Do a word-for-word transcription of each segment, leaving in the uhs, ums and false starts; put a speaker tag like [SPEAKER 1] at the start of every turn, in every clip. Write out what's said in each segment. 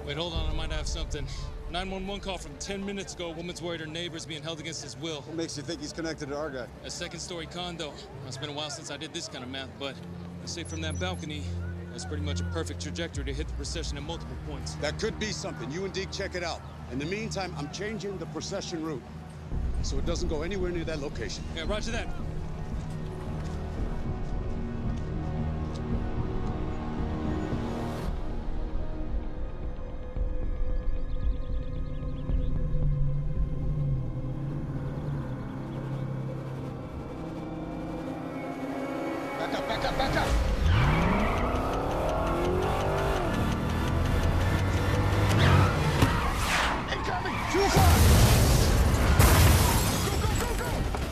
[SPEAKER 1] Wait, hold on, I might have something. nine one one call from ten minutes ago. A woman's worried her neighbor's being held against his will.
[SPEAKER 2] What makes you think he's connected to our guy?
[SPEAKER 1] A second-story condo. It's been a while since I did this kind of math, but I say from that balcony, that's pretty much a perfect trajectory to hit the procession at multiple points.
[SPEAKER 2] That could be something. You and Deke check it out. In the meantime, I'm changing the procession route so it doesn't go anywhere near that location.
[SPEAKER 1] Yeah, roger that.
[SPEAKER 2] Back up, back up, back up! Incoming! Too far! Go, go, go, go!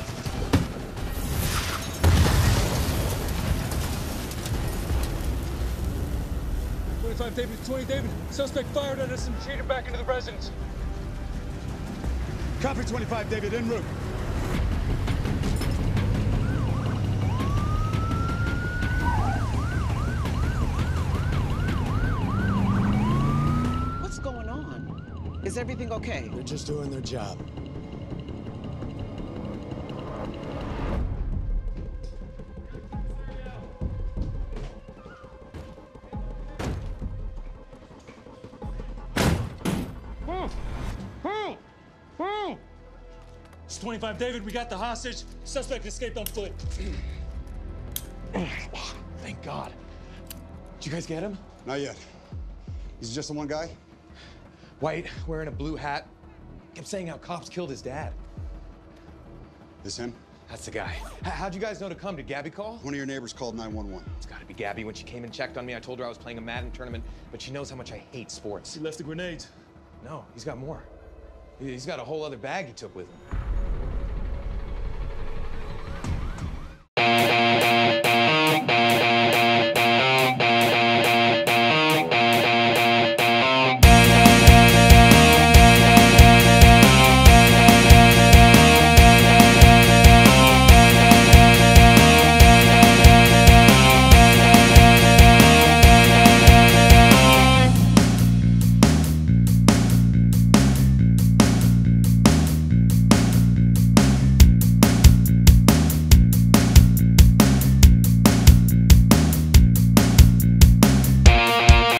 [SPEAKER 1] twenty-five, David, twenty, David. Suspect fired at us and retreated back into the residence.
[SPEAKER 2] Copy twenty-five, David, en route.
[SPEAKER 3] What's going on? Is everything okay?
[SPEAKER 4] They're just doing their job.
[SPEAKER 1] It's twenty-five, David. We got the hostage. Suspect escaped on foot.
[SPEAKER 4] Thank God. Did you guys get him?
[SPEAKER 2] Not yet. He's just the one guy?
[SPEAKER 4] White, wearing a blue hat. Kept saying how cops killed his dad.
[SPEAKER 2] This him?
[SPEAKER 4] That's the guy. H how'd you guys know to come? Did Gabby call?
[SPEAKER 2] One of your neighbors called nine one one.
[SPEAKER 4] It's gotta be Gabby. When she came and checked on me, I told her I was playing a Madden tournament, but she knows how much I hate sports.
[SPEAKER 1] He left the grenades.
[SPEAKER 4] No, he's got more. He- He's got a whole other bag he took with him.